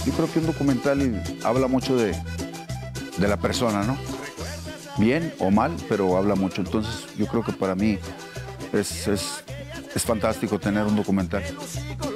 yo creo que un documental habla mucho de la persona, ¿no? Bien o mal, pero habla mucho. Entonces yo creo que para mí es fantástico tener un documental.